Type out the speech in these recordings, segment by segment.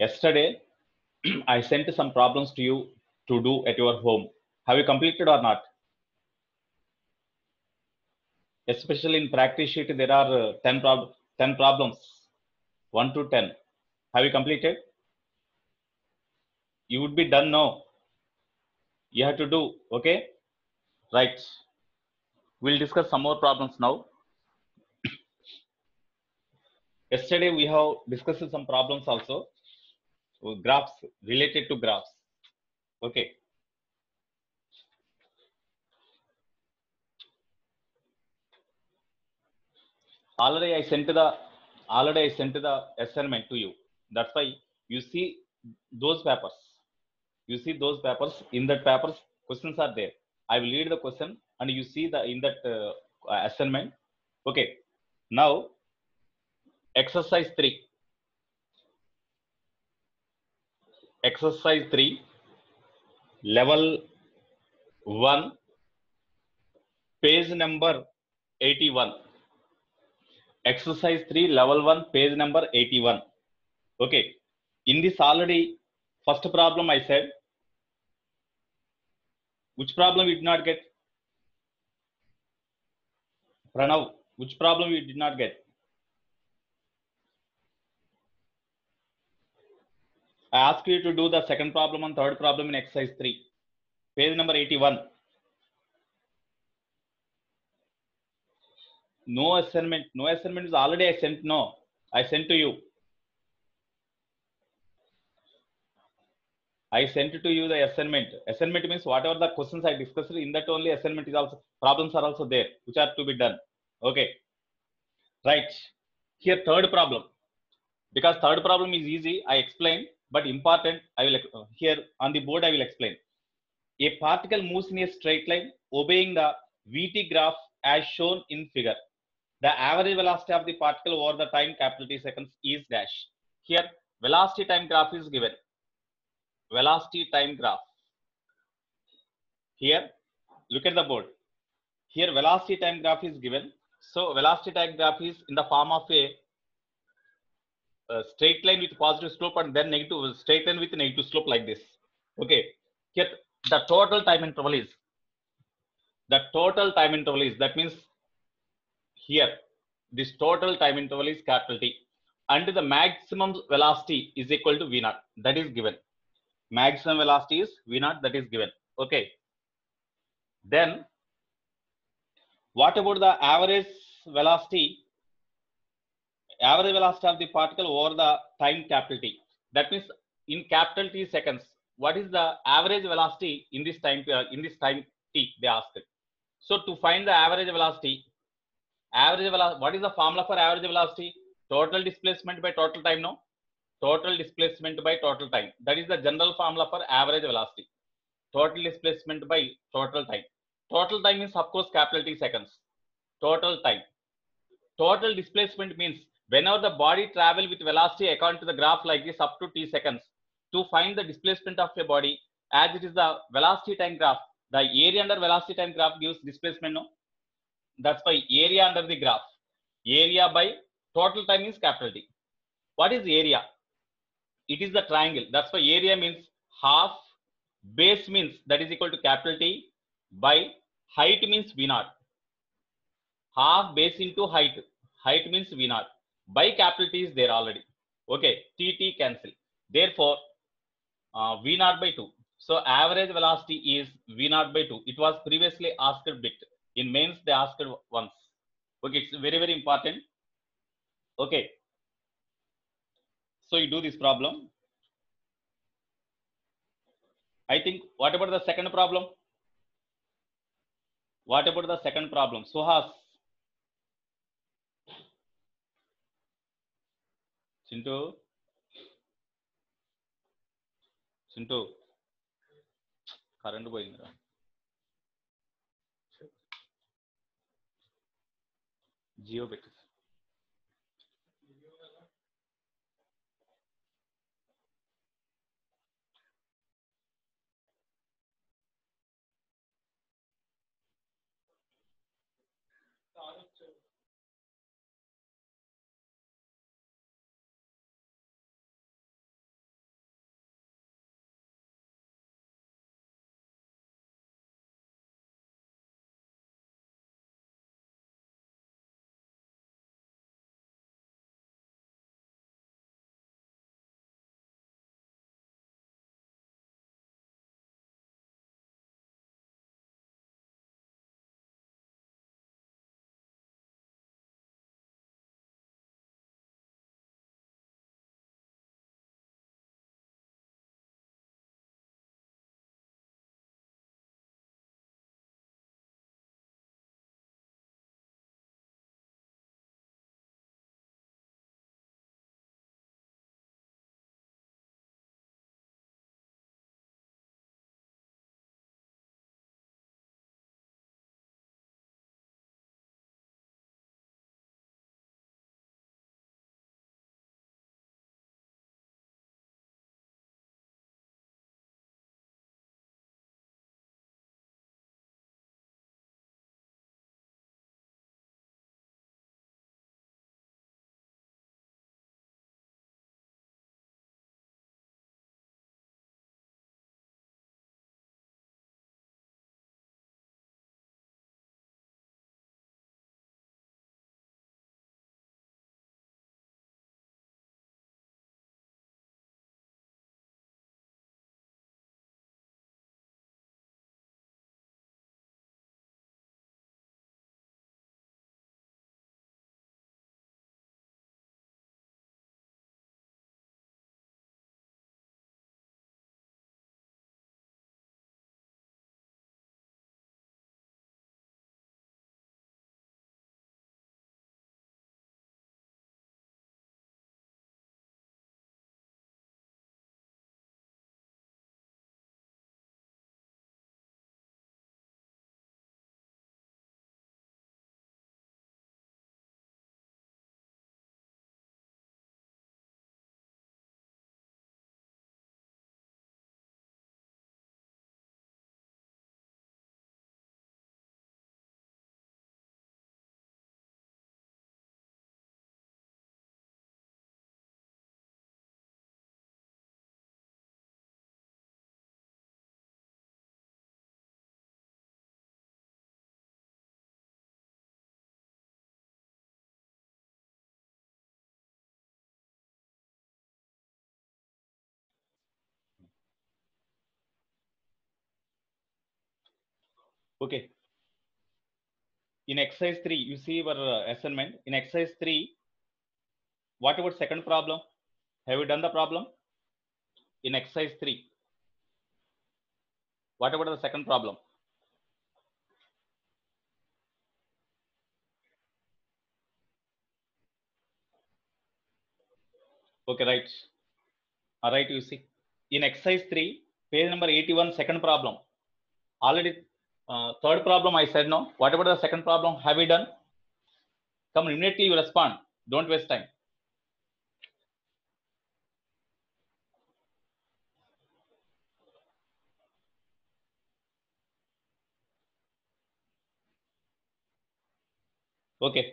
Yesterday, I sent some problems to you to do at your home. Have you completed or not? Especially in practice sheet, there are 10 problems, 1 to 10. Have you completed? You would be done now. You have to do, okay? Right. We'll discuss some more problems now. Yesterday, we have discussed some problems also. Graphs, related to graphs. Okay. Already I sent the assignment to you. That's why you see those papers. You see those papers. In that papers, questions are there. I will read the question and you see the in that assignment. Okay. Now exercise 3. Exercise 3, level 1, page number 81. Exercise 3, level 1, page number 81. Okay. In this already, first problem I said, which problem you did not get? Pranav, which problem you did not get? I asked you to do the second problem and third problem in exercise 3, page number 81. No assignment. No assignment is already I sent. No, I sent to you. I sent to you the assignment. Assignment means whatever the questions I discussed in that only assignment is also, problems are also there, which are to be done. Okay. Right. Here third problem. Because third problem is easy, I explain, but important, I will here on the board I will explain. A particle moves in a straight line obeying the VT graph as shown in figure. The average velocity of the particle over the time capital T seconds is dash. Here velocity time graph is given. Velocity time graph. Here look at the board. Here velocity time graph is given. So velocity time graph is in the form of a straight line with positive slope and then negative, straight line with negative slope like this. Okay. Here the total time interval is, that means here this total time interval is capital T, and the maximum velocity is equal to V naught, that is given. Maximum velocity is V naught, that is given. Okay. Then what about the average velocity? Average velocity of the particle over the time capital T. That means in capital T seconds, what is the average velocity in this time T? They asked. So to find the average velocity, what is the formula for average velocity? Total displacement by total time. No, total displacement by total time. That is the general formula for average velocity. Total displacement by total time. Total time is of course capital T seconds. Total time. Total displacement means whenever the body travel with velocity according to the graph like this up to T seconds, to find the displacement of a body, as it is the velocity time graph, the area under velocity time graph gives displacement. No, that's why area under the graph. Area by total time is capital T. What is area? It is the triangle. That's why area means half, base means that is equal to capital T, by height means V naught. Half base into height. Height means V naught. By capital T is there already. Okay, T cancel. Therefore, V naught by 2. So average velocity is V naught by 2. It was previously asked bit. In mains they asked once. Okay, it's very, very important. Okay. So you do this problem. I think, what about the second problem? What about the second problem? Suhas. Chintu. Current పోయిందిరా. జియో పెట్టు. Okay, in exercise 3 you see our assignment. In exercise 3, what about second problem? Have you done the problem in exercise 3? What about the second problem? Okay, right. All right, you see in exercise 3 page number 81 second problem already. Third problem I said no. What about the second problem? Have you done? Come immediately, you respond, don't waste time. Okay,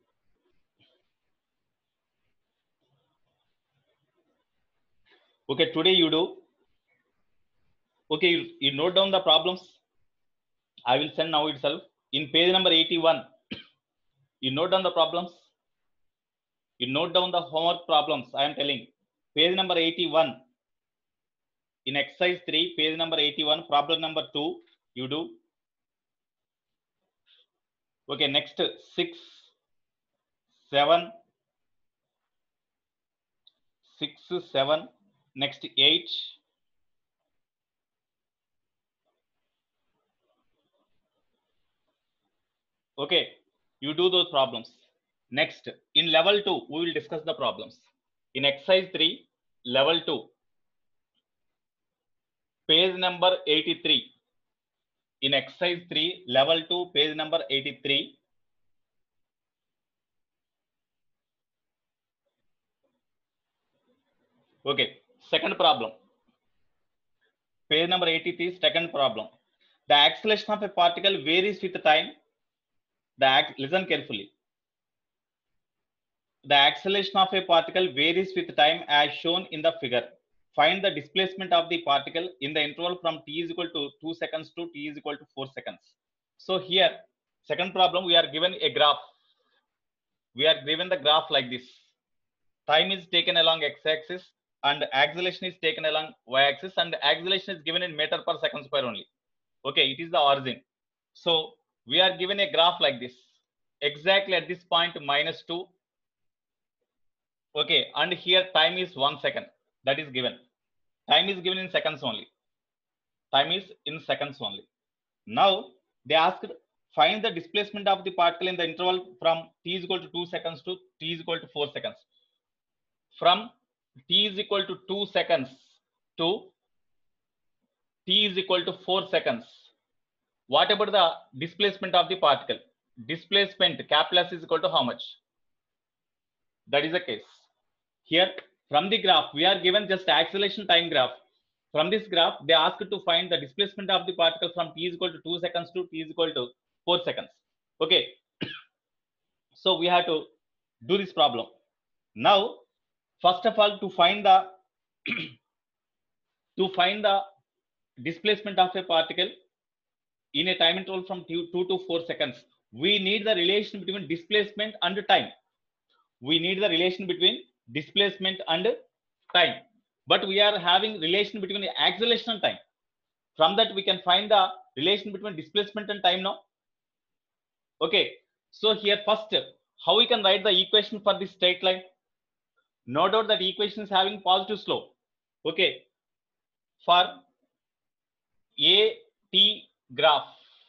okay, today you do. Okay, you note down the problems. I will send now itself. In page number 81 you note down the problems. You note down the homework problems. I am telling, page number 81 in exercise 3, page number 81, problem number 2 you do. Okay, next 6, 7, 6, 7, next 8, okay, you do those problems. Next, in level 2 we will discuss the problems. In exercise 3 level 2 page number 83. In exercise 3 level 2 page number 83. Okay, second problem, page number 83, second problem. The acceleration of a particle varies with time. Listen carefully. The acceleration of a particle varies with time as shown in the figure. Find the displacement of the particle in the interval from t is equal to 2 seconds to t is equal to 4 seconds. So here, second problem, we are given a graph. We are given the graph like this. Time is taken along x-axis and acceleration is taken along y-axis, and acceleration is given in meter per second square only. Okay, it is the origin. So we are given a graph like this, exactly at this point -2. Okay, and here time is 1 second. That is given. Time is given in seconds only. Time is in seconds only. Now they asked, find the displacement of the particle in the interval from t is equal to 2 seconds to t is equal to 4 seconds. From t is equal to 2 seconds to t is equal to 4 seconds. What about the displacement of the particle? Displacement capital S is equal to how much? That is the case. Here from the graph we are given just acceleration time graph. From this graph they asked to find the displacement of the particle from t is equal to 2 seconds to t is equal to 4 seconds. Okay, so we have to do this problem. Now first of all, to find the displacement of a particle in a time interval from 2 to 4 seconds, we need the relation between displacement and time. We need the relation between displacement and time, but we are having relation between the acceleration and time. From that we can find the relation between displacement and time now. Okay, so here first, how we can write the equation for this straight line? No doubt that equation is having positive slope. Okay, for AT graph,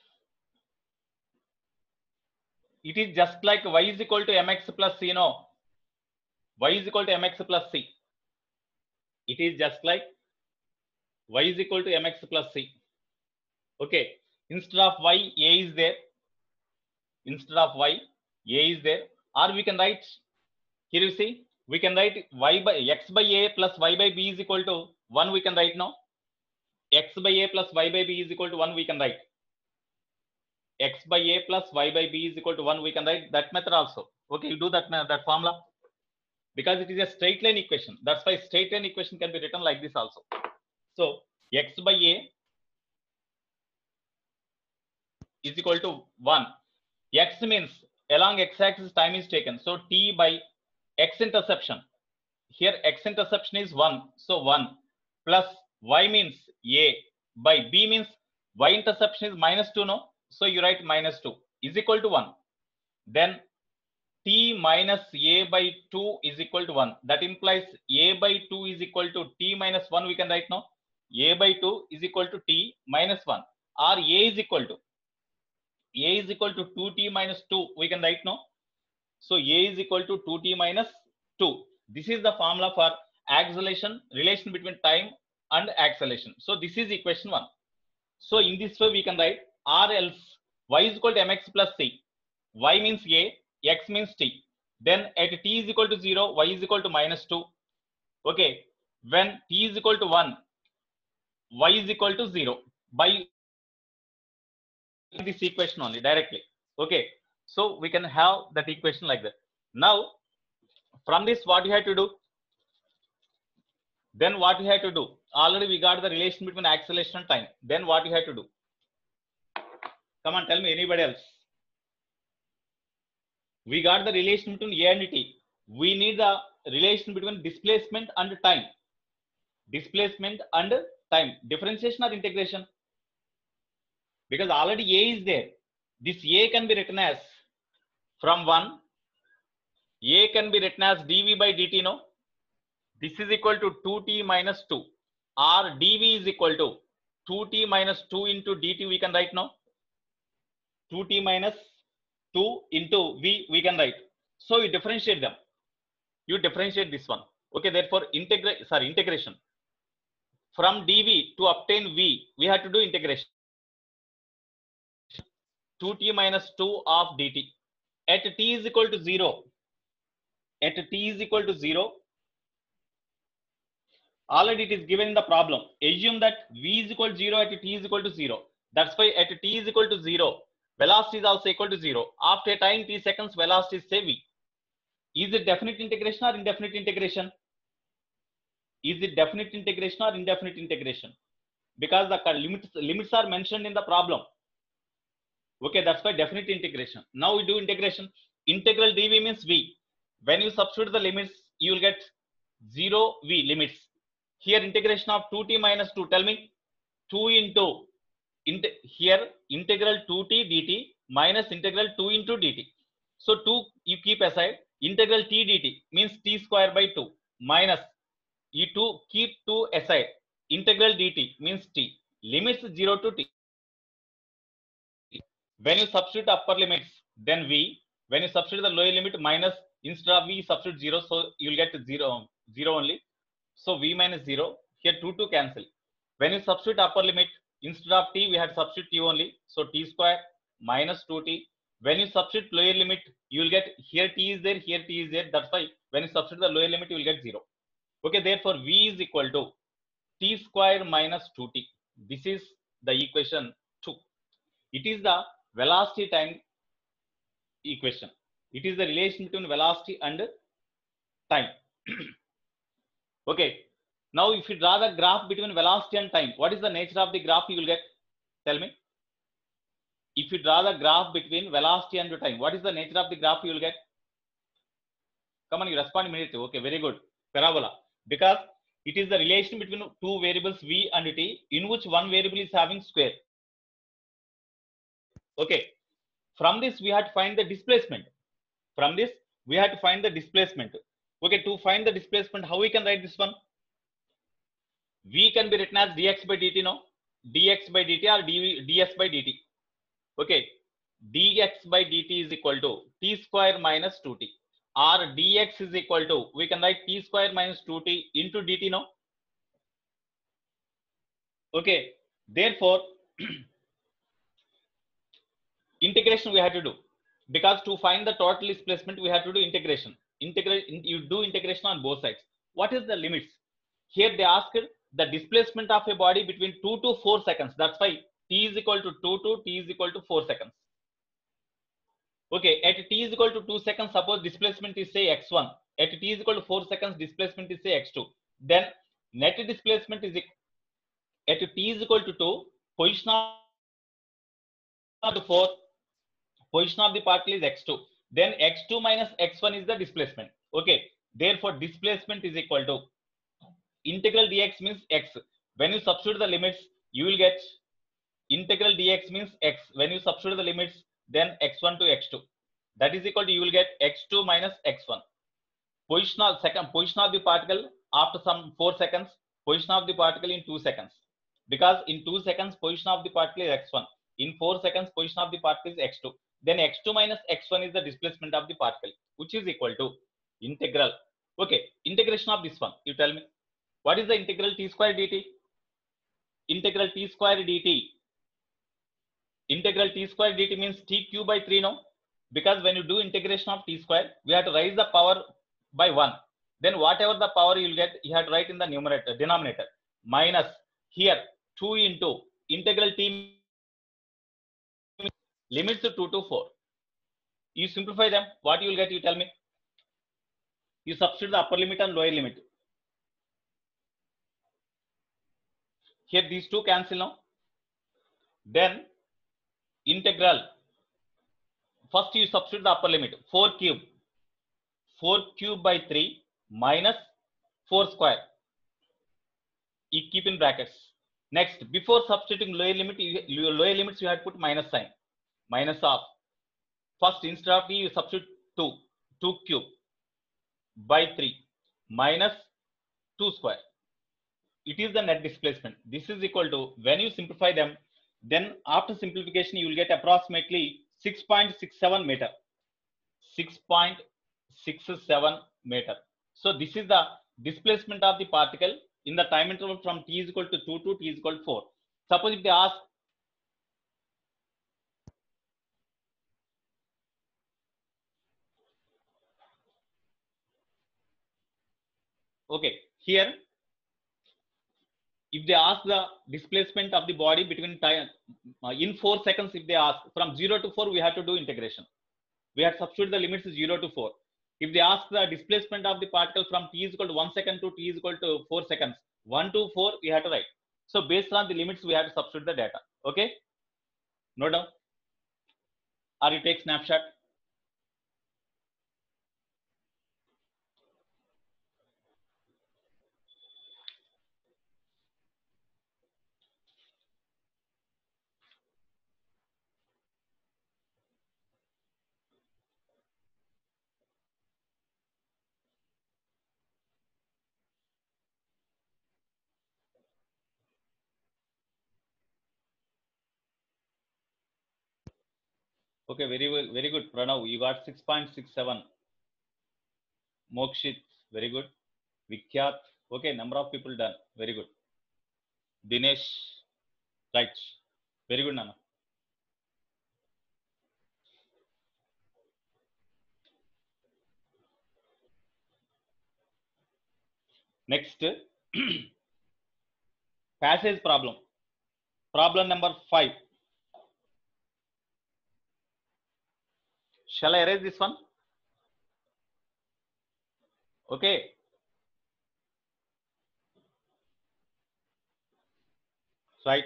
it is just like y is equal to mx plus c. No, y is equal to mx plus c. It is just like y is equal to mx plus c. Okay, instead of y, a is there. Instead of y, a is there. Or we can write, here you see, we can write y by x by a plus y by b is equal to 1. We can write now. X by a plus y by b is equal to 1. We can write x by a plus y by b is equal to 1. We can write that method also. Okay, you do that formula, because it is a straight line equation. That's why straight line equation can be written like this also. So x by a is equal to 1. X means along x-axis time is taken. So t by x interception. Here x interception is 1. So 1 plus y means a by b means y interception is -2. No, So you write minus 2 is equal to 1. Then t minus a by 2 is equal to 1. That implies a by 2 is equal to t minus 1. We can write now. A by 2 is equal to t minus 1. Or a is equal to 2t minus 2. We can write now. So a is equal to 2t minus 2. This is the formula for acceleration, relation between time and acceleration. So this is equation 1. So in this way we can write or else y is equal to mx plus c. Y means a, x means t. Then at t is equal to 0, y is equal to minus 2. Okay. When t is equal to 1, y is equal to 0. By this equation only directly. Okay. So we can have that equation like that. Now, from this, what you have to do? Then what you have to do? Already we got the relation between acceleration and time. Then what you have to do? Come on, tell me, anybody else? We got the relation between a and t. We need the relation between displacement and time. Displacement and time. Differentiation or integration? Because already a is there. This a can be written as from 1. A can be written as dv by dt, no? This is equal to 2t minus 2. Or dv is equal to 2t minus 2 into dt we can write now. 2t minus 2 into v we can write. So you differentiate them. You differentiate this one. Okay, therefore integration. From dv to obtain v, we have to do integration. 2t minus 2 of dt. At t is equal to 0. At t is equal to 0. Already it is given in the problem. Assume that v is equal to 0 at t is equal to 0. That's why at t is equal to 0, velocity is also equal to 0. After time t seconds, velocity is say v. Is it definite integration or indefinite integration? Is it definite integration or indefinite integration? Because the limits are mentioned in the problem. Okay, that's why definite integration. Now we do integration. Integral dv means v. When you substitute the limits, you will get 0 v limits. Here integration of 2t minus 2. Tell me, 2 into here integral 2t dt minus integral 2 into dt. So 2 you keep aside. Integral t dt means t square by 2 minus you 2 keep 2 aside. Integral dt means t. Limits 0 to t. When you substitute upper limits, then v. When you substitute the lower limit minus, instead of v substitute 0, so you will get 0 only. So v minus 0. Here 2 cancel. When you substitute upper limit, instead of t we had substitute t only. So t square minus 2t. When you substitute lower limit, you will get here t is there, here t is there. That's why when you substitute the lower limit, you will get 0. Okay, therefore v is equal to t square minus 2t. This is the equation 2. It is the velocity time equation. It is the relation between velocity and time. Okay. Now, if you draw the graph between velocity and time, what is the nature of the graph you will get? Tell me. If you draw the graph between velocity and time, what is the nature of the graph you will get? Come on, you respond immediately. Okay, very good. Parabola. Because it is the relation between two variables v and t, in which one variable is having square. Okay. From this, we have to find the displacement. From this, we have to find the displacement. Okay, to find the displacement, how we can write this one? V can be written as dx by dt, no? Dx by dt or ds by dt. Okay, dx by dt is equal to t square minus 2t. Or dx is equal to, we can write t square minus 2t into dt, no? Okay, therefore, integration we have to do. Because to find the total displacement, we have to do integration. You do integration on both sides. What is the limits? Here they ask the displacement of a body between 2 to 4 seconds. That's why t is equal to 2 to t is equal to 4 seconds. Okay, at t is equal to 2 seconds, suppose displacement is say x1. At t is equal to 4 seconds, displacement is say x2. Then net displacement is at t is equal to 2, position of the 4, position of the particle is x2. Then x2 minus x1 is the displacement. Okay, therefore displacement is equal to integral dx means x. When you substitute the limits, you will get Integral dx means x. When you substitute the limits, then x1 to x2. That is equal to, you will get x2 minus x1. Position of the particle after some 4 seconds. Position of the particle in 2 seconds. Because in 2 seconds, position of the particle is x1. In 4 seconds, position of the particle is x2. Then x2 minus x1 is the displacement of the particle, which is equal to integral. Okay, integration of this one. You tell me, what is the integral t square dt? Integral t square dt. Integral t square dt means t cube by 3, no? Because when you do integration of t square, we have to raise the power by 1. Then whatever the power you will get, you have to write in the numerator, denominator. Minus here 2 into integral t limits to 2 to 4. You simplify them, what you will get, you tell me. You substitute the upper limit and lower limit. Here these two cancel now. Then integral, first you substitute the upper limit, 4 cube by 3 minus 4 square. You keep in brackets. Next, before substituting lower limit, lower limits you have to put minus sign. Minus of, first instead of t you substitute 2 cube by 3 minus 2 square. It is the net displacement. This is equal to, when you simplify them, then after simplification you will get approximately 6.67 meter. 6.67 meter. So this is the displacement of the particle in the time interval from t is equal to 2 to t is equal to 4. Suppose if they ask, okay, here if they ask the displacement of the body between time in 4 seconds, if they ask from 0 to 4, we have to do integration. We have substituted the limits 0 to 4. If they ask the displacement of the particle from t is equal to 1 second to t is equal to 4 seconds, 1 to 4 we have to write. So based on the limits we have to substitute the data. Okay, note down or you take snapshot. Okay, very well, very good, Pranav. You got 6.67. Mokshit, very good. Vikhyat, okay, number of people done, very good. Dinesh, right, very good, Nana. Next, passage problem. Problem number 5. Shall I erase this one? Okay. Right.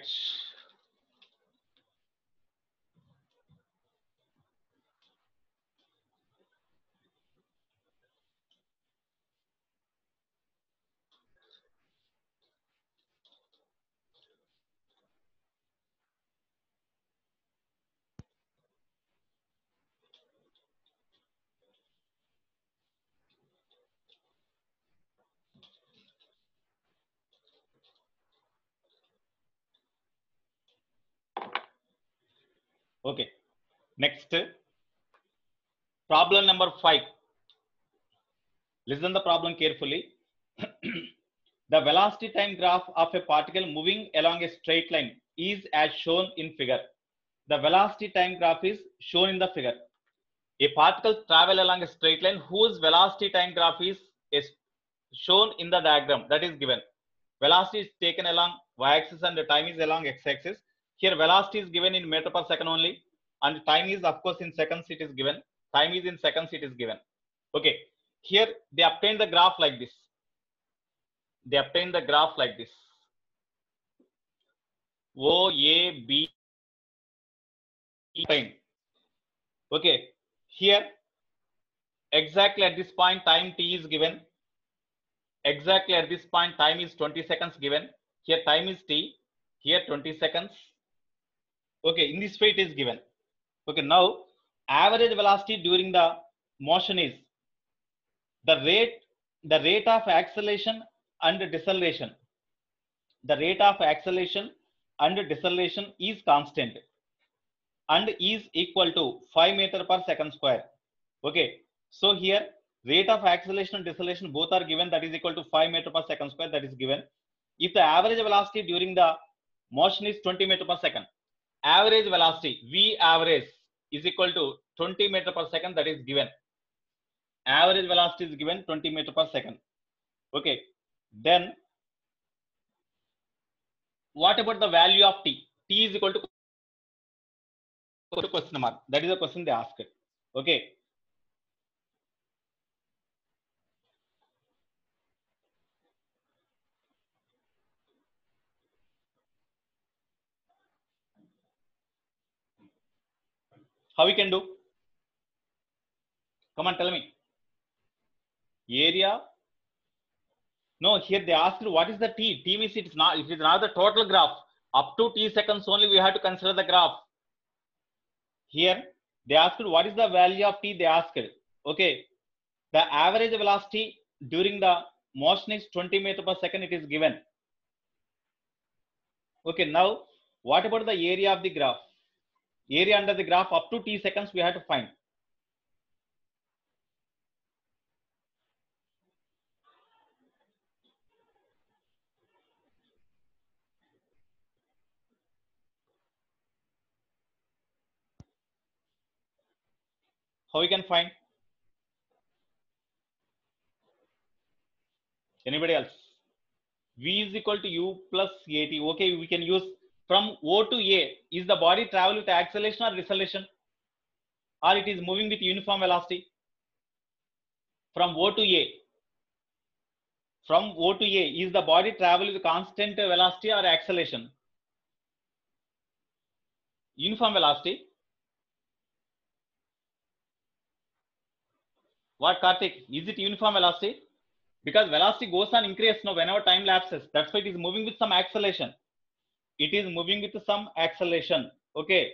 Okay. Next, problem number 5. Listen the problem carefully. The velocity time graph of a particle moving along a straight line is as shown in figure. The velocity time graph is shown in the figure. A particle travel along a straight line whose velocity time graph is shown in the diagram that is given. Velocity is taken along y-axis and the time is along x-axis. Here velocity is given in meter per second only, and time is of course in seconds it is given. Time is in seconds it is given. Okay, here they obtain the graph like this. They obtain the graph like this. O, A, B, time. Okay, here exactly at this point time t is given. Exactly at this point time is 20 seconds given. Here time is t. Here 20 seconds. Okay, in this way it is given. Okay, now average velocity during the motion is the rate of acceleration and deceleration. The rate of acceleration and deceleration is constant and is equal to 5 meter per second square. Okay, so here rate of acceleration and deceleration both are given, that is equal to 5 meter per second square, that is given. If the average velocity during the motion is 20 meter per second, average velocity v average is equal to 20 meter per second, that is given. Average velocity is given 20 meter per second. Okay, then what about the value of t? T is equal to question mark. That is the question they asked. Okay, how we can do? Come on, tell me. Area. No, here they asked what is the t. T means it is not the total graph. Up to t seconds only we have to consider the graph. Here they asked what is the value of t. They asked. Okay, the average velocity during the motion is 20 meter per second. It is given. Okay, now what about the area of the graph? Area under the graph up to t seconds we have to find. How we can find? Anybody else? V is equal to u plus at. Okay, we can use from O to A. Is the body travel with acceleration or deceleration, or it is moving with uniform velocity? From O to A. From O to A, is the body travel with constant velocity or acceleration? Uniform velocity. What, Karthik? Is it uniform velocity? Because velocity goes on increase now whenever time lapses. That's why it is moving with some acceleration. It is moving with some acceleration. Okay.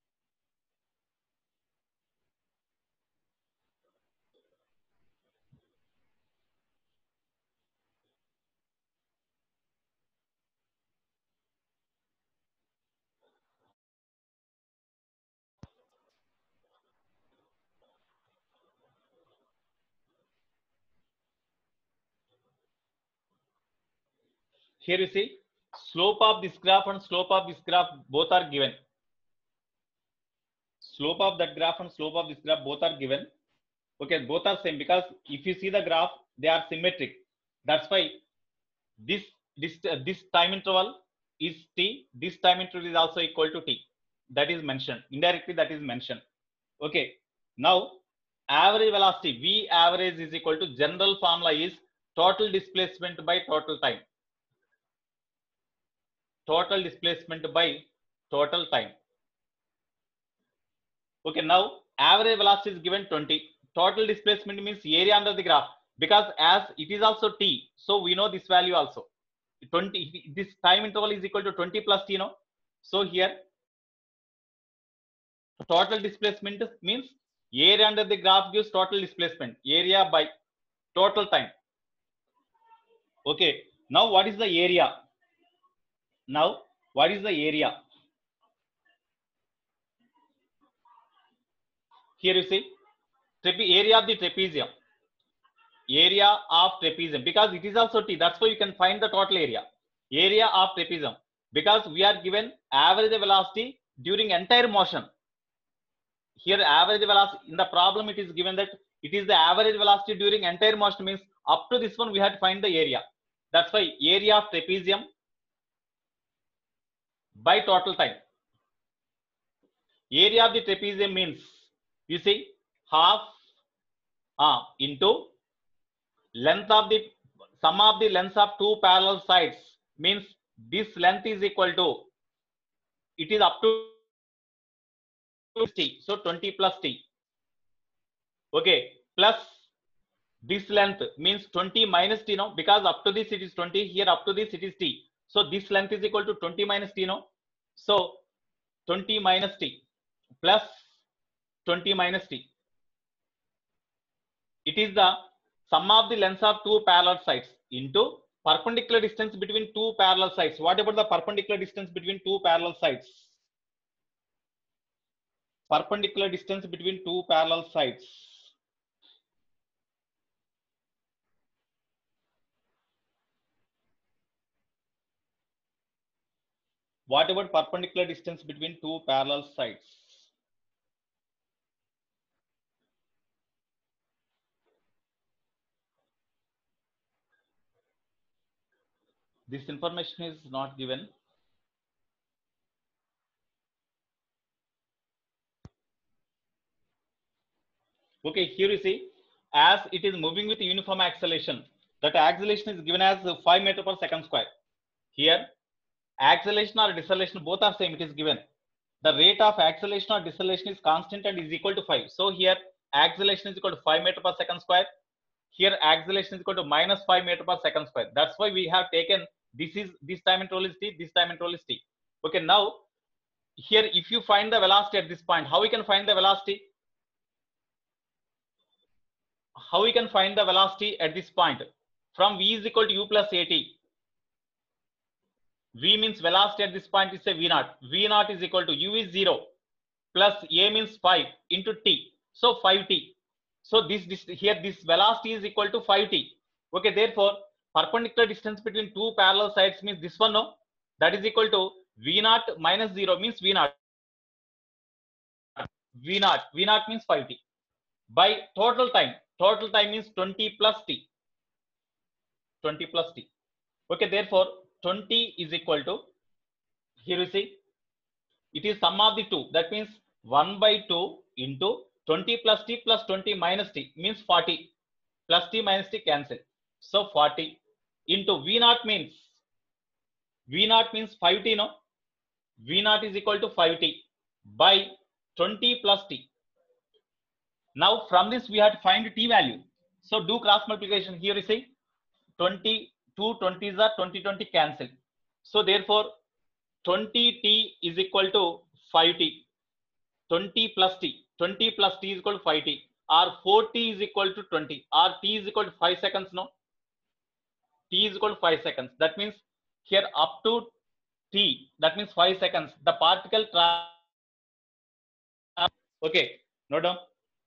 Here you see slope of this graph and slope of this graph both are given. Slope of that graph and slope of this graph both are given. Okay, both are same because if you see the graph, they are symmetric. That's why this this time interval is t. This time interval is also equal to t. That is mentioned indirectly. That is mentioned. Okay. Now average velocity v average is equal to, general formula is total displacement by total time. Total displacement by total time. Okay, now average velocity is given 20. Total displacement means area under the graph, because as it is also t, so we know this value also. 20, this time interval is equal to 20 plus t, no? So here total displacement means area under the graph gives total displacement, area by total time. Okay, now what is the area? Now what is the area? Here you see area of the trapezium. Area of trapezium, because it is also t, that's why you can find the total area. Area of trapezium, because we are given average velocity during entire motion. Here average velocity in the problem, it is given that it is the average velocity during entire motion, means up to this one we have to find the area. That's why area of trapezium by total time. Area of the trapezium means, you see, half into length of the sum of the lengths of two parallel sides, means this length is equal to, it is up to t, so 20 plus t. Okay, plus this length means 20 minus t, no? Because up to this it is 20, here up to this it is t, so this length is equal to 20 minus t, no? So 20 minus t plus 20 minus t. It is the sum of the lengths of two parallel sides into perpendicular distance between two parallel sides. What about the perpendicular distance between two parallel sides? Perpendicular distance between two parallel sides. What about perpendicular distance between two parallel sides? This information is not given. Okay, here you see, as it is moving with uniform acceleration, that acceleration is given as 5 meter per second square. Here, acceleration or deceleration, both are same, it is given. The rate of acceleration or deceleration is constant and is equal to 5. So here, acceleration is equal to 5 meter per second square. Here, acceleration is equal to minus 5 meter per second square. That's why we have taken this time interval is t, this time interval is t. Okay, now here, if you find the velocity at this point, how we can find the velocity? How we can find the velocity at this point? From v is equal to u plus at. V means velocity at this point is a v naught. V naught is equal to u is 0 plus a means 5 into t. So 5t. So this here this velocity is equal to 5t. Okay, therefore perpendicular distance between two parallel sides means this one, no? That is equal to v naught minus 0 means v naught. V naught means 5t. By total time means 20 plus t. 20 plus t. Okay, therefore 20 is equal to, here you see, it is sum of the two. That means 1 by 2 into 20 plus t plus 20 minus t means 40. Plus t minus t cancel. So 40 into v naught means 5t, no? V naught is equal to 5t by 20 plus t. Now from this we have to find t value. So do cross multiplication. Here you see 20, 2 20s are 20 cancel. So therefore 20t is equal to 5t. 20 plus t is equal to 5t, or 4t is equal to 20, or t is equal to 5 seconds, no? T is equal to 5 seconds. That means here up to t, that means 5 seconds, the particle okay, note down.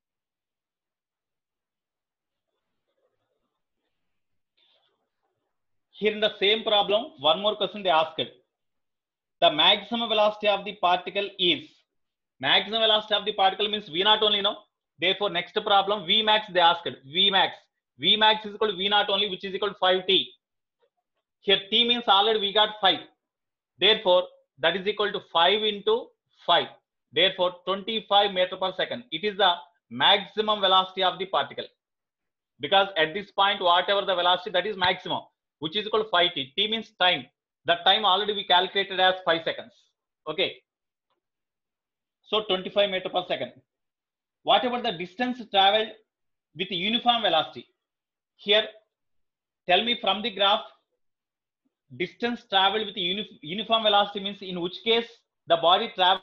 Here in the same problem, one more question they asked. The maximum velocity of the particle is, maximum velocity of the particle means v naught only, no? Therefore next problem, v max they asked. V max is equal to v naught only, which is equal to 5t. Here t means already we got 5. Therefore that is equal to 5 into 5. Therefore 25 meter per second. It is the maximum velocity of the particle. Because at this point, whatever the velocity, that is maximum, which is equal to 5t. T means time. That time already we calculated as 5 seconds. Okay. So 25 meter per second. What about the distance traveled with uniform velocity? Here, tell me from the graph, distance traveled with uniform velocity means in which case the body travels.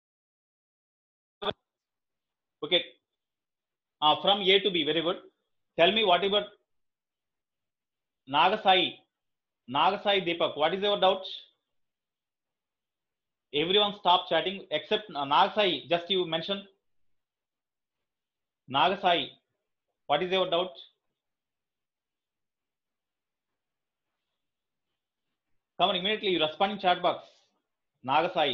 Okay. From A to B, very good. Tell me what about Nagasai Deepak, what is your doubt? Everyone stop chatting except Nagasai, just you mention. Nagasai, what is your doubt? Come on, immediately you respond in chat box. Nagasai.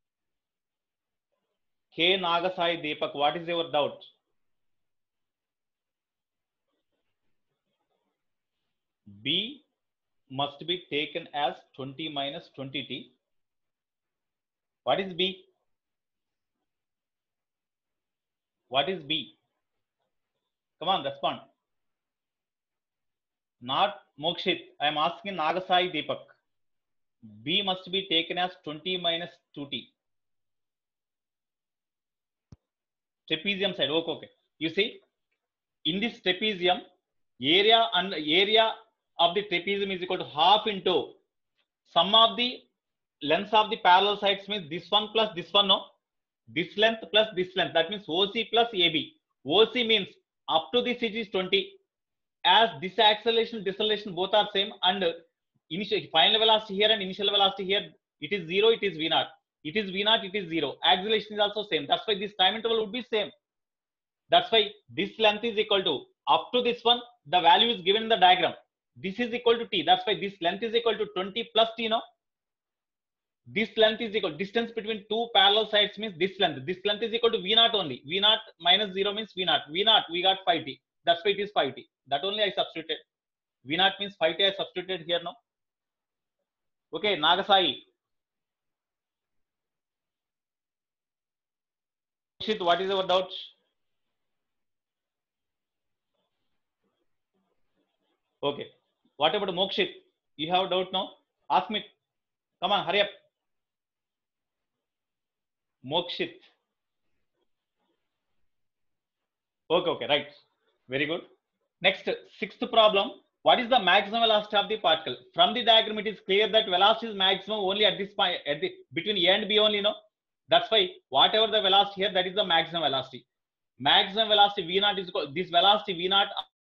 K Nagasai Deepak, what is your doubt? B must be taken as 20 minus 20t. What is B? What is B? Come on, respond. Not Mokshit. I am asking Nagasai Deepak. B must be taken as 20 minus 2t. Trapezium side. Okay. You see, in this trapezium, area of the trapezium is equal to half into sum of the length of the parallel sides means this one plus this one, no? This length plus this length, that means OC plus AB. OC means up to this edge is 20. As this acceleration, deceleration both are same, and initial final velocity here and initial velocity here, it is 0, it is V0. It is V0, it is 0. Acceleration is also same. That's why this time interval would be same. That's why this length is equal to, up to this one, the value is given in the diagram. This is equal to T. That's why this length is equal to 20 plus T, no? This length is equal, distance between two parallel sides means this length. This length is equal to V0 only. V0 minus 0 means V0. V0, we got 5T. That's why it is 5T. That only I substituted. V0 means 5T I substituted here now. Okay, Nagasai. What is our doubt? Okay. What about Mokshit? You have a doubt now? Ask me. Come on, hurry up. Mokshit. Okay, right. Very good. Next, sixth problem. What is the maximum velocity of the particle? From the diagram, it is clear that velocity is maximum only at this point, between A and B only, no? That's why whatever the velocity here, that is the maximum velocity. Maximum velocity V0 is equal, this velocity V0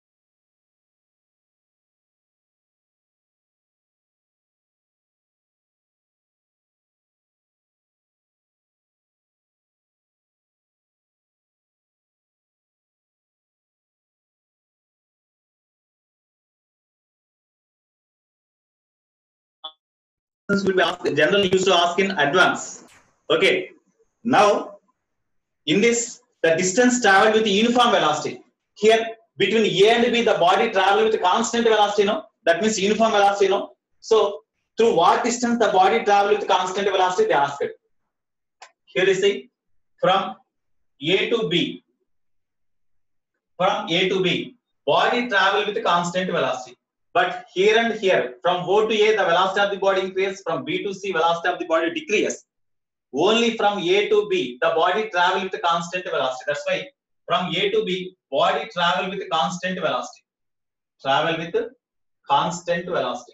will be asked, generally used to ask in advance. Okay, now in this, the distance traveled with uniform velocity. Here between A and B, the body travel with constant velocity, no? That means uniform velocity, no? So through what distance the body travel with constant velocity, they asked it. Here you see, from A to B, body travel with constant velocity. But here and here, from O to A, the velocity of the body increases. From B to C, velocity of the body decreases. Only from A to B, the body travel with constant velocity. That's why from A to B, body travel with constant velocity. Travel with constant velocity.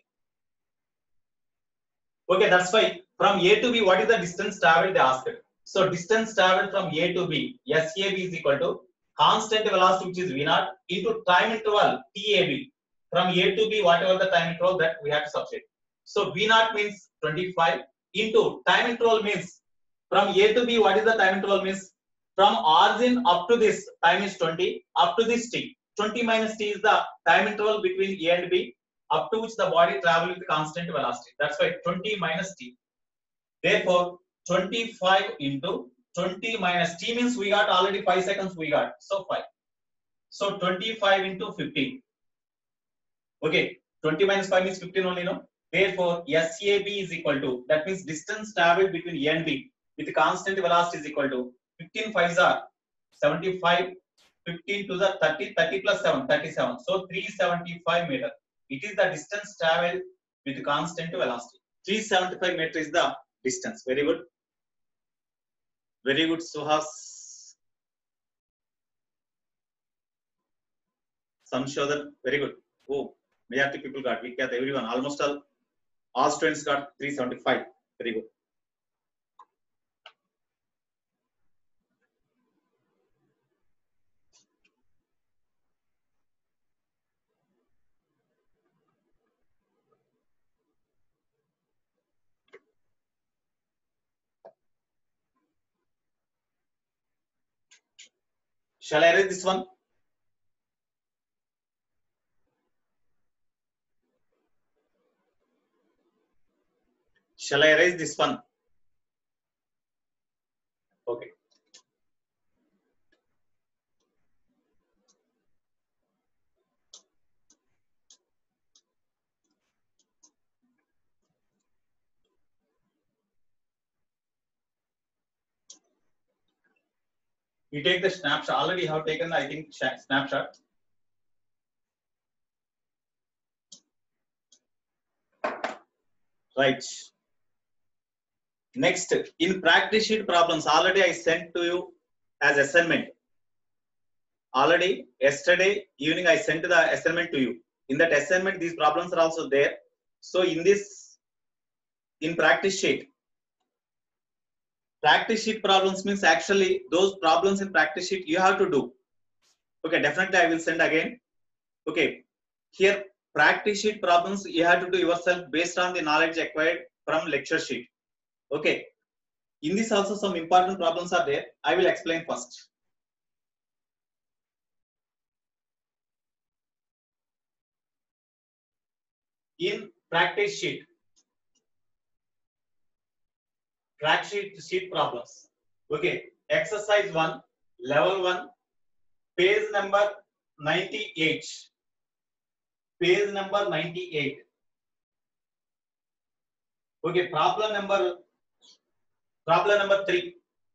Okay, that's why from A to B, what is the distance traveled? They asked it. So distance traveled from A to B, SAB is equal to constant velocity, which is V0, into time interval TAB. From A to B, whatever the time interval, that we have to substitute. So V0 means 25 into time interval means from A to B, what is the time interval means? From origin up to this, time is 20, up to this T. 20 minus T is the time interval between A and B, up to which the body travel with constant velocity. That's why 20 minus T. Therefore, 25 into 20 minus T means we got already 5 seconds we got. So 5. So 25 into 15. Okay, 20 minus 5 means 15 only, no? Therefore, SAB is equal to, that means distance traveled between A and B with constant velocity is equal to 15 5s are 75, 15 to the 30, 30 plus 7, 37. So 375 meter. It is the distance traveled with constant velocity. 375 meter is the distance. Very good. Very good, Suhas. Samshodan, very good. Oh, majority people got, we got everyone, almost all students got 375. Very good. Shall I erase this one? Shall I erase this one? Okay. You take the snapshot. Already have taken, I think, snapshot. Right. Next, in practice sheet problems, already I sent to you as assignment. Already yesterday evening I sent the assignment to you. In that assignment, these problems are also there. So in this, in practice sheet, Practice sheet problems means actually those problems in practice sheet you have to do. Okay, definitely I will send again. Okay, here practice sheet problems you have to do yourself based on the knowledge acquired from lecture sheet. Okay, in this also some important problems are there. I will explain first. In practice sheet problems. Okay, exercise 1, level 1, page number 98. Page number 98. Okay, problem number 3.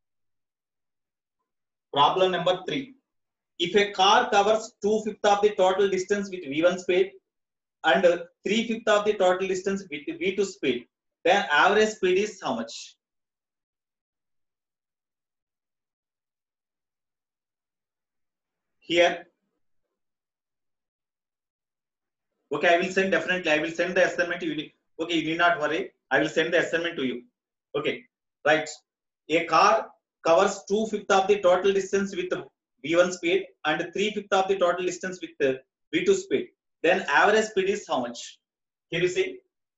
Problem number 3. If a car covers 2/5 of the total distance with V1 speed and 3/5 of the total distance with V2 speed, then average speed is how much? Here, okay, I will send definitely. I will send the assignment to you. Okay, you need not worry. I will send the assignment to you. Okay, right. A car covers 2/5 of the total distance with V1 speed and 3/5 of the total distance with V2 speed. Then average speed is how much? Here you see.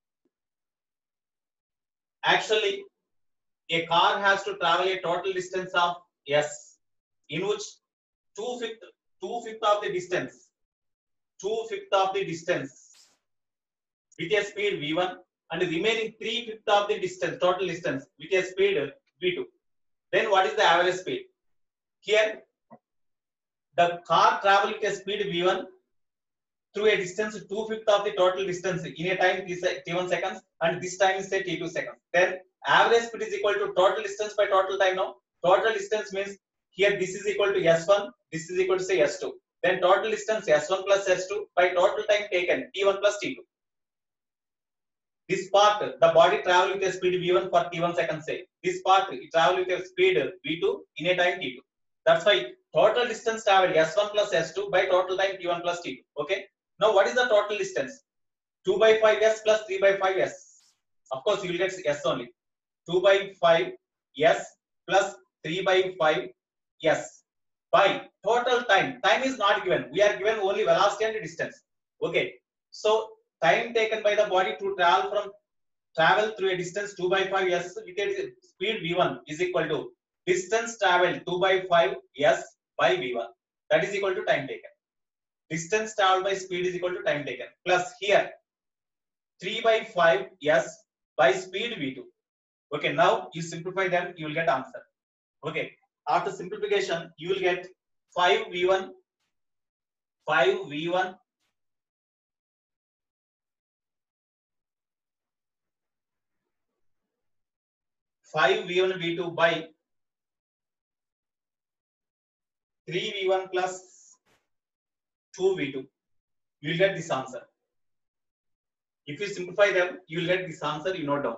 Actually, a car has to travel a total distance of S, in which 2/5 of the distance, 2/5 of the distance with a speed V1 and remaining 3/5 of the distance, total distance with a speed V2. Then what is the average speed? Here, the car travel with a speed V1 through a distance 2/5 of the total distance in a time t1 seconds, and this time is say t2 seconds. Then average speed is equal to total distance by total time. Now, total distance means here this is equal to S1, this is equal to say S2. Then total distance S1 plus S2 by total time taken T1 plus T2. This part, the body travel with a speed V1 for T1 seconds say. This part, it travel with a speed V2 in a time T2. That's why total distance traveled S1 plus S2 by total time T1 plus T2. Okay. Now, what is the total distance? 2 by 5S plus 3 by 5S. Of course, you will get S only. 2 by 5S plus 3 by 5S by total time. Time is not given. We are given only velocity and distance. Okay. So, time taken by the body to travel through a distance 2 by 5S with a speed V1 is equal to distance traveled 2 by 5S by V1. That is equal to time taken. Distance traveled by speed is equal to time taken. Plus here 3 by 5S by speed V2. Okay, now you simplify them, you will get answer. Okay, after simplification, you will get 5V1 5V1 V2 by 3V1 plus 2V2. You will get this answer. If you simplify them, you will get this answer, you note down.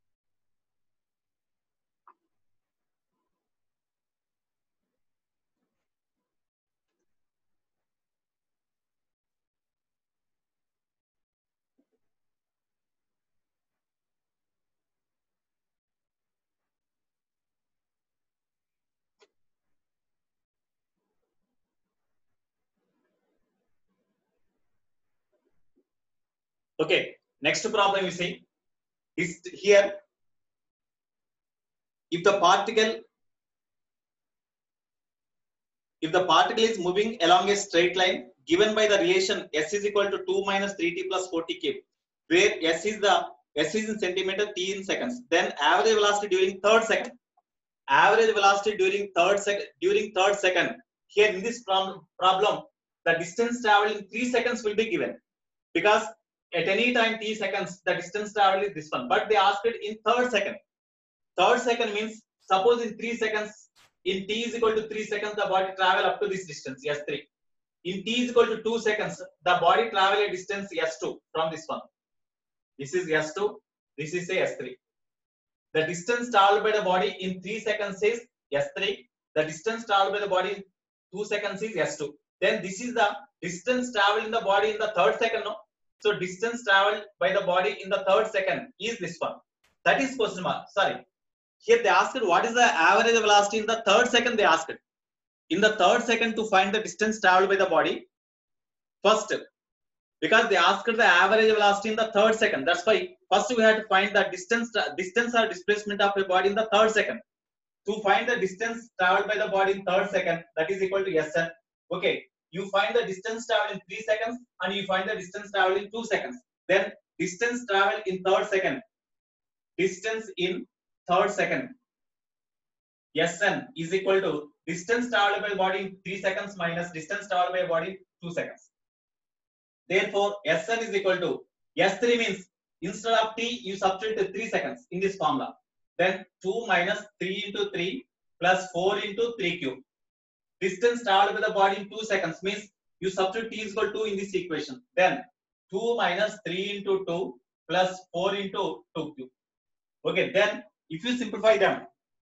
Okay, next problem you see is here. If the particle is moving along a straight line given by the relation S is equal to 2 minus 3t plus 4t cube, where S is in centimeter, t in seconds, then average velocity during third second. Average velocity during third second. Here in this problem, the distance traveled in 3 seconds will be given, because at any time t seconds the distance traveled is this one, but they asked it in third second. Third second means suppose in 3 seconds, in t is equal to 3 seconds, the body travel up to this distance S3. In t is equal to 2 seconds, the body travel a distance S2 from this one. This is S2, this is say S3. The distance traveled by the body in 3 seconds is S3. The distance traveled by the body in 2 seconds is S2. Then this is the distance traveled in the body in the third second. No? So distance traveled by the body in the third second is this one. That is question mark. Sorry. Here they asked what is the average velocity in the third second. They asked in the third second to find the distance traveled by the body. First, because they asked the average velocity in the third second. That's why first we have to find the distance or displacement of a body in the third second. To find the distance traveled by the body in third second, that is equal to Sn. Okay, you find the distance traveled in 3 seconds and you find the distance traveled in 2 seconds. Then distance traveled in third second. Distance in third second. Sn is equal to distance traveled by body in 3 seconds minus distance traveled by body in 2 seconds. Therefore, Sn is equal to S3 means instead of t you substitute 3 seconds in this formula. Then 2 minus 3 into 3 plus 4 into 3 cube. Distance traveled by the body in 2 seconds means you substitute t is equal to 2 in this equation. Then 2 minus 3 into 2 plus 4 into 2 cube. Okay, then if you simplify them,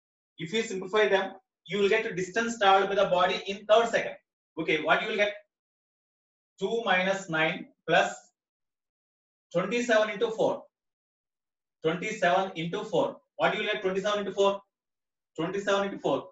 you will get distance traveled by the body in third second. Okay, what you will get? 2 minus 9 plus 27 into 4. 27 into 4. What you will get? 27 into 4. 27 into 4.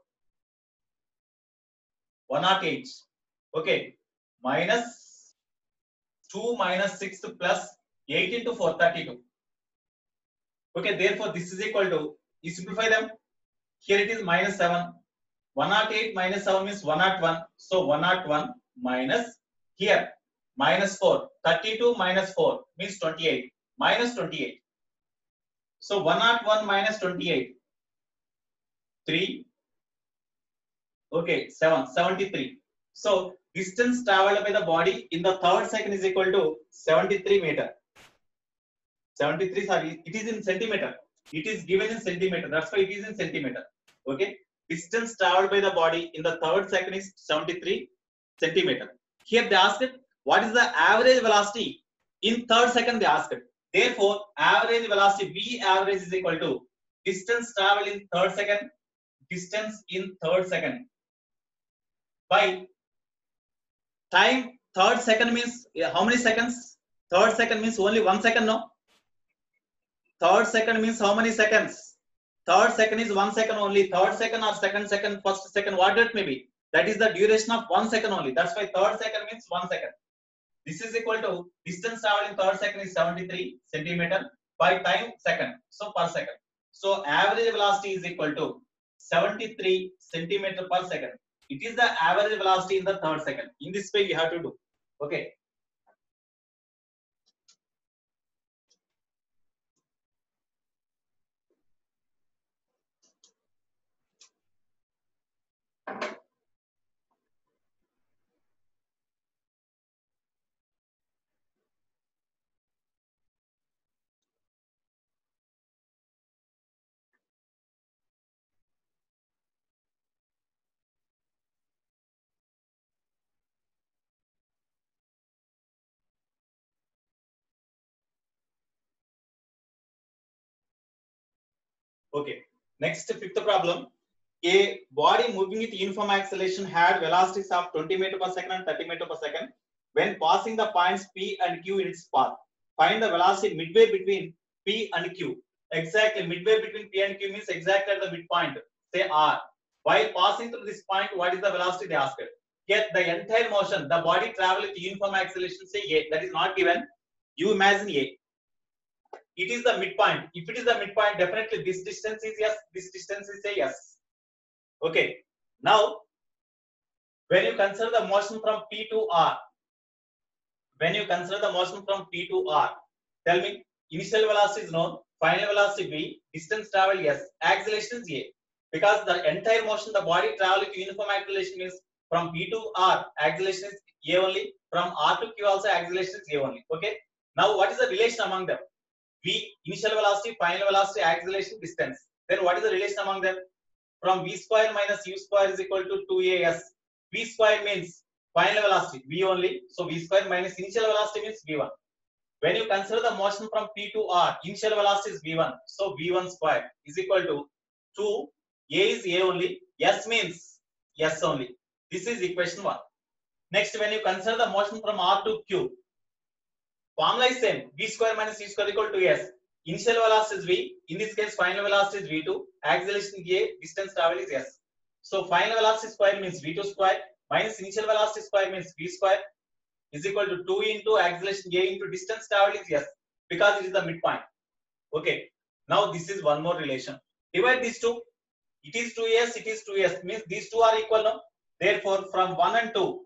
108. Okay. Minus 2 minus 6 plus 8 into 4. 32. Okay. Therefore, this is equal to, you simplify them. Here it is minus 7. 108 minus 7 means 101. So 101 minus here minus 4. 32 minus 4 means 28. Minus 28. So 101 minus 28. 3. Okay, 7. 73. So distance traveled by the body in the third second is equal to 73 meter. 73, sorry, it is in centimeter. It is given in centimeter. That's why it is in centimeter. Okay. Distance traveled by the body in the third second is 73 centimeter. Here they asked what is the average velocity in third second. They asked. Therefore, average velocity V average is equal to distance traveled in third second. Distance in third second by time. Third second means how many seconds? Third second means only 1 second. No. Third second means how many seconds? Third second is 1 second only. Third second or second second, first second, what it may be. That is the duration of 1 second only. That's why third second means 1 second. This is equal to distance traveled in third second is 73 centimeter by time second. So per second. So average velocity is equal to 73 centimeter per second. It is the average velocity in the third second. In this way you have to do. Okay. Okay. Next, fifth problem. A body moving with uniform acceleration had velocities of 20 meter per second and 30 meter per second. When passing the points P and Q in its path, find the velocity midway between P and Q. Exactly, midway between P and Q means exactly at the midpoint. Say R. While passing through this point, what is the velocity they asked? Get the entire motion. The body travel with uniform acceleration. Say A. That is not given. You imagine A. It is the midpoint. If it is the midpoint, definitely this distance is yes. This distance is a yes. Okay. Now, when you consider the motion from P to R, tell me initial velocity is known, final velocity V, distance traveled yes, acceleration is A. Because the entire motion, the body travel with uniform acceleration means from P to R, acceleration is A only. From R to Q also acceleration is A only. Okay. Now, what is the relation among them? V, initial velocity, final velocity, acceleration, distance. Then what is the relation among them? From V square minus U square is equal to 2AS. V square means final velocity, V only. So V square minus initial velocity means V1. When you consider the motion from P to R, initial velocity is V1. So V1 square is equal to 2. A is A only. S means S only. This is equation 1. Next, when you consider the motion from R to Q, formula is same. V square minus U square equal to S. Initial velocity is v. In this case, final velocity is v2. Acceleration a. Distance travel is s. So final velocity square means v2 square minus initial velocity square means v square is equal to 2 into acceleration a into distance travel is s, because it is the midpoint. Okay. Now this is one more relation. Divide these two. It is 2s. It is 2s. Means these two are equal now. Therefore, from 1 and 2,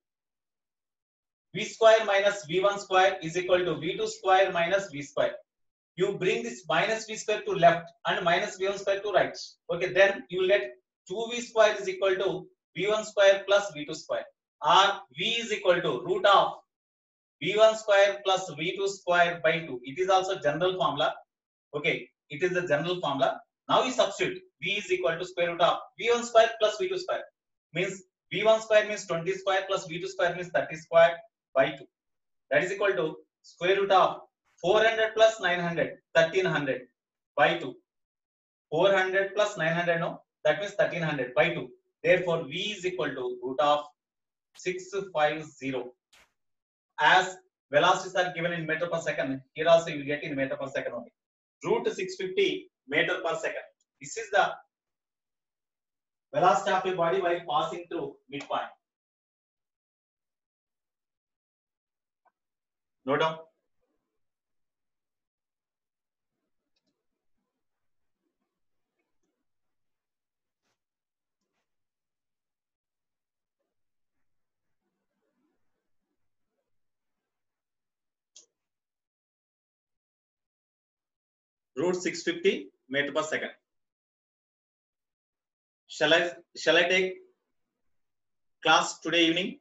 v square minus v1 square is equal to v2 square minus v square. You bring this minus v square to left and minus v1 square to right. Okay, then you will get 2v square is equal to v1 square plus v2 square, or v is equal to root of v1 square plus v2 square by 2. It is also general formula. Okay, it is the general formula. Now you substitute v is equal to square root of v1 square plus v2 square. Means v1 square means 20 square plus v2 square means 30 square by 2. That is equal to square root of 400 plus 900, 1300 by 2. 400 plus 900, no? That means 1300 by 2. Therefore, v is equal to root of 650. As velocities are given in meter per second, here also you will get in meter per second only. Root 650 meter per second. This is the velocity of a body while passing through midpoint. Note down. Root 650 meter per second. Shall I take class today evening?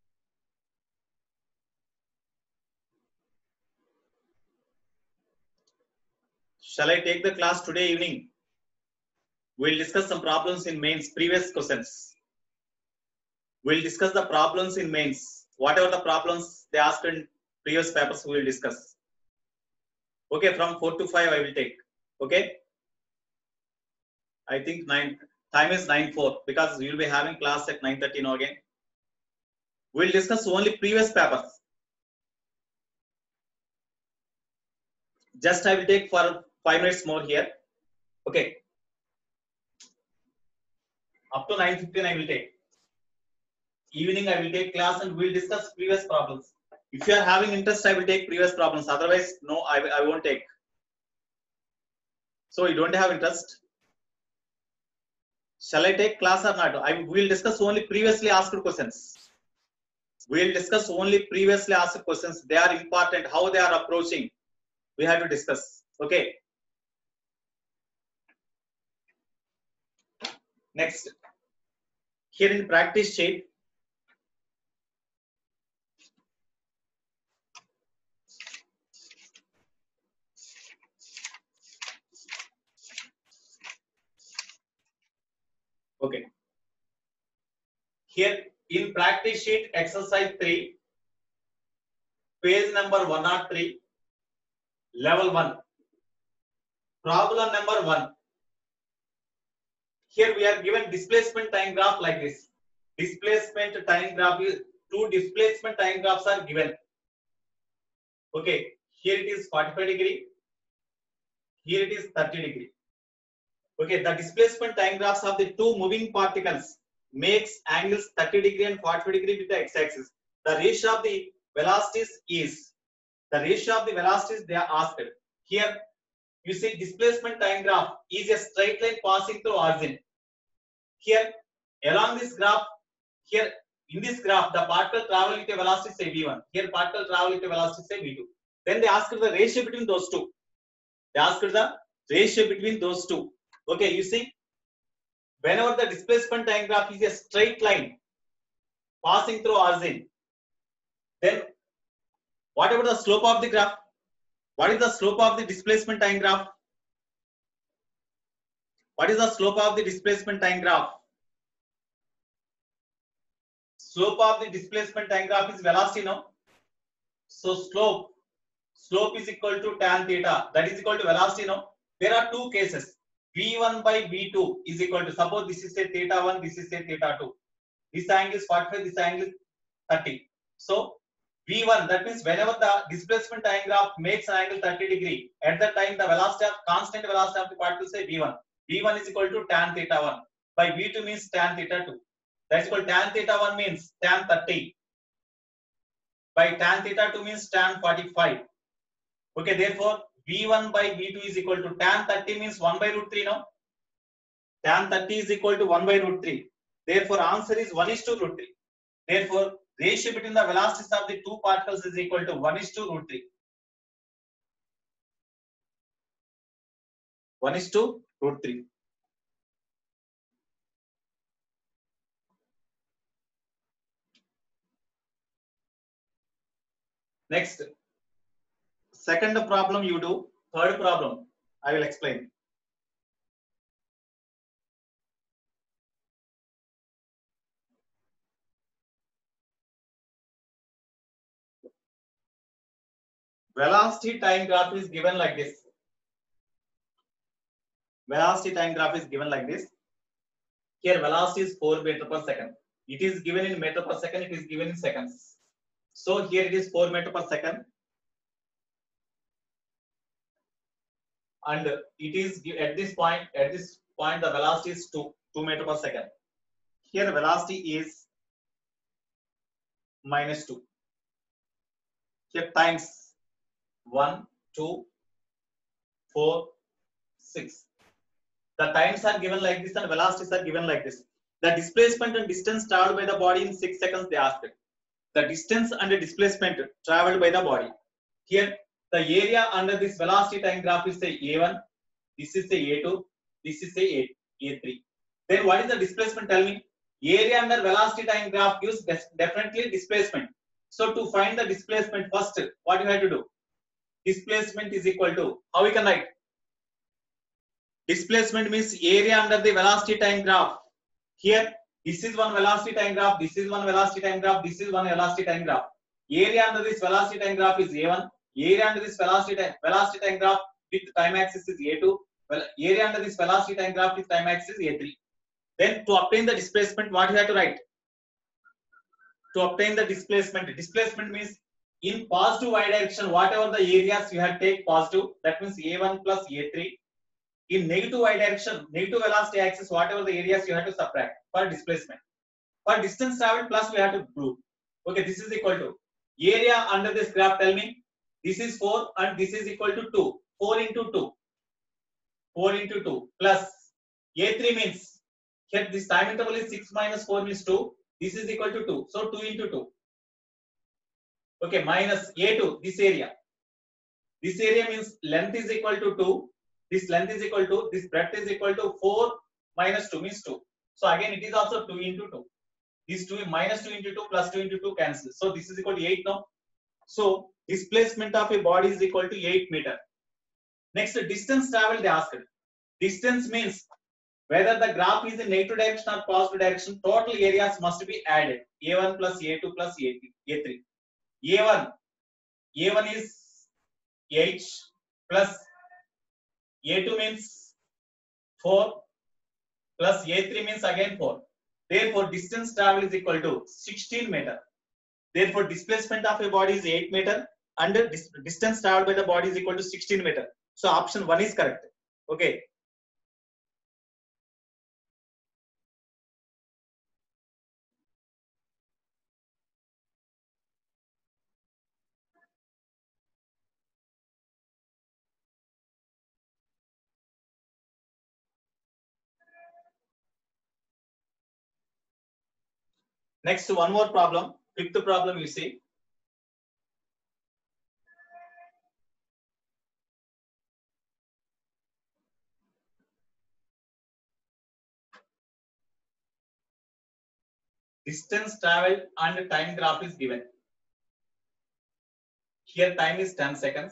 Shall I take the class today evening? We'll discuss some problems in mains, previous questions. We'll discuss the problems in mains. Whatever the problems they asked in previous papers, we will discuss. Okay, from 4 to 5 I will take. Okay. I think time is 9:04 because we will be having class at 9:30 now again. We'll discuss only previous papers. Just I will take for 5 minutes more here. Okay. Up to 9:15 I will take. Evening I will take class and we will discuss previous problems. If you are having interest, I will take previous problems. Otherwise, no, I won't take. So you don't have interest. Shall I take class or not? I will discuss only previously asked questions. We will discuss only previously asked questions. They are important. How they are approaching, we have to discuss. Okay. Next, here in practice sheet, okay. Here in practice sheet exercise 3, page number 103, level 1, problem number 1. Here we are given displacement time graph like this. Displacement time graph is, two displacement time graphs are given. Okay, here it is 45 degree. Here it is 30 degree. Okay, the displacement time graphs of the two moving particles makes angles 30 degree and 45 degree with the x-axis. The ratio of the velocities is, the ratio of the velocities they are asked. Here you see displacement time graph is a straight line passing through origin. Here along this graph, here in this graph the particle travel with a velocity say v1. Here particle travel with a velocity say v2. Then they asked the ratio between those two. They asked the ratio between those two. Okay, you see, whenever the displacement time graph is a straight line passing through origin, then what about the slope of the graph? What is the slope of the displacement time graph? What is the slope of the displacement time graph? Slope of the displacement time graph is velocity, no? So slope is equal to tan theta. That is equal to velocity, no? There are two cases. V1 by V2 is equal to, suppose this is a theta 1, this is a theta 2. This angle is 45, this angle is 30. So V1, that means whenever the displacement time graph makes an angle 30 degree, at that time the velocity of constant velocity of the particle say V1. V1 is equal to tan theta 1 by V2 means tan theta 2. That's equal tan theta 1 means tan 30 by tan theta 2 means tan 45. Okay, therefore V1 by V2 is equal to tan 30 means 1 by root 3 now. Tan 30 is equal to 1 by root 3. Therefore answer is 1 is to root 3. Therefore ratio between the velocities of the two particles is equal to 1 is to root 3. 1 is to root 3. Next, second problem you do. Third problem I will explain. Velocity time graph is given like this. Velocity time graph is given like this. Here velocity is 4 meter per second. It is given in meter per second. It is given in seconds. So here it is 4 meter per second. And it is at this point the velocity is 2 meter per second. Here velocity is minus 2. Here times 1, 2, 4, 6. The times are given like this and velocities are given like this. The displacement and distance traveled by the body in 6 seconds they asked. The distance and the displacement traveled by the body. Here the area under this velocity time graph is say A1, this is say A2, this is say A3. Then what is the displacement? Tell me. Area under velocity time graph gives definitely displacement. So to find the displacement first, what you have to do? Displacement is equal to, how we can write? Displacement means area under the velocity time graph. Here, this is one velocity time graph, this is one velocity time graph, this is one velocity time graph. Area under this velocity time graph is A1. Area under this velocity time graph with time axis is A2. Well, area under this velocity time graph with time axis is A3. Then to obtain the displacement, what you have to write? To obtain the displacement means in positive y direction, whatever the areas you have take positive, that means A1 plus A3. In negative y direction, negative velocity axis, whatever the areas you have to subtract for displacement. For distance traveled plus we have to prove. Okay, this is equal to area under this graph. Tell me, this is 4 and this is equal to 2. 4 into 2. 4 into 2 plus A3 means here this time interval is 6 minus 4 means 2. This is equal to 2. So 2 into 2. Okay, minus A2, this area. This area means length is equal to 2. This length is equal to, this breadth is equal to 4 minus 2 means 2. So again it is also 2 into 2. This 2 minus 2 into 2 plus 2 into 2 cancels. So this is equal to 8 now. So displacement of a body is equal to 8 meter. Next, distance traveled they asked. Distance means whether the graph is in negative direction or positive direction, total areas must be added. A1 plus A2 plus A3. A1 is H plus A2 means 4 plus A3 means again 4. Therefore, distance traveled is equal to 16 meter. Therefore, displacement of a body is 8 meter and distance traveled by the body is equal to 16 meter. So, option 1 is correct. Okay. Next, one more problem. Fifth problem you see. Distance traveled and time graph is given. Here time is 10 seconds.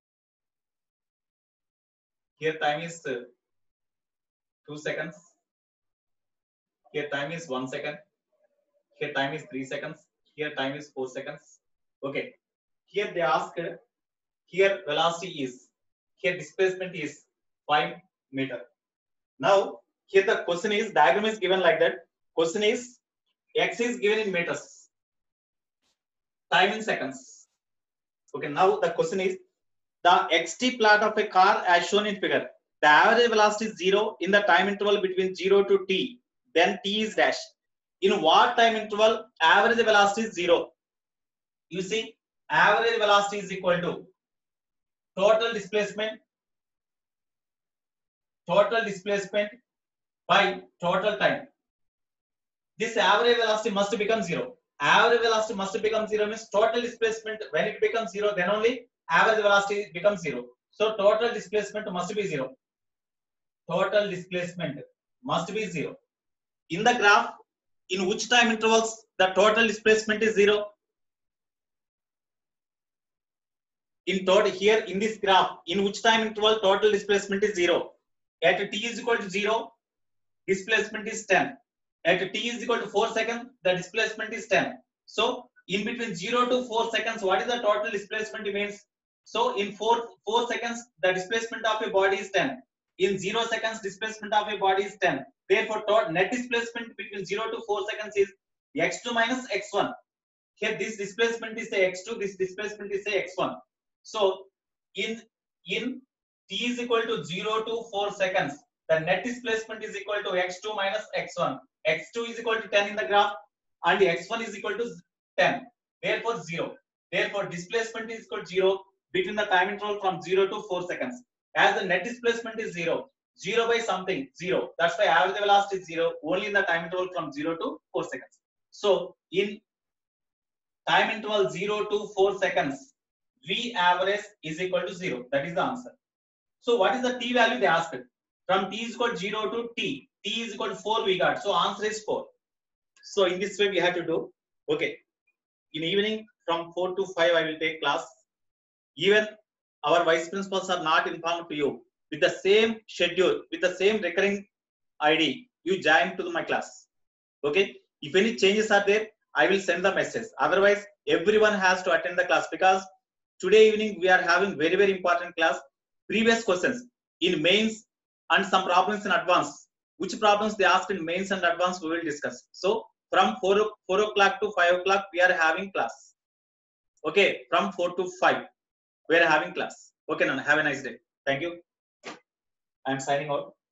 Here time is 2 seconds. Here time is 1 second. Here time is 3 seconds. Here time is 4 seconds. Okay. Here they asked, here velocity is, here displacement is 5 meter. Now, here the question is, diagram is given like that. Question is, x is given in meters. time in seconds. Okay, now the question is the xt plot of a car as shown in figure. The average velocity is 0 in the time interval between 0 to t. Then t is dash. In what time interval average velocity is 0? You see, average velocity is equal to total displacement by total time. This average velocity must become 0. Average velocity must become 0 means total displacement, when it becomes 0, then only average velocity becomes 0. So total displacement must be 0. Total displacement must be 0. In the graph, in which time intervals the total displacement is 0? In total, here in this graph, in which time interval total displacement is 0? At t is equal to 0, displacement is 10. At t is equal to 4 seconds, the displacement is 10. So in between 0 to 4 seconds, what is the total displacement means? So in 4 seconds, the displacement of a body is 10. In 0 seconds, displacement of a body is 10. Therefore, net displacement between 0 to 4 seconds is x2 minus x1. Here this displacement is say x2, this displacement is say x1. So in t is equal to 0 to 4 seconds, the net displacement is equal to x2 minus x1. x2 is equal to 10 in the graph and x1 is equal to 10. Therefore 0. Therefore displacement is equal to 0 between the time interval from 0 to 4 seconds. As the net displacement is 0, 0 by something, 0. That's why average velocity is 0 only in the time interval from 0 to 4 seconds. So in time interval 0 to 4 seconds, V average is equal to 0. That is the answer. So what is the t value they asked? From t is equal to 0 to t. T is equal to 4 we got. So answer is 4. So in this way we have to do. Okay. In evening from 4 to 5 I will take class. Even our vice principals are not informed to you. With the same schedule, with the same recurring ID, you join to my class. Okay. If any changes are there, I will send the message. Otherwise, everyone has to attend the class because today evening we are having very, very important class. Previous questions in mains and some problems in advance. Which problems they asked in mains and advance we will discuss. So from 4 o'clock to 5 o'clock we are having class. Okay, from 4 to 5 we are having class. Okay, now have a nice day. Thank you. I am signing out.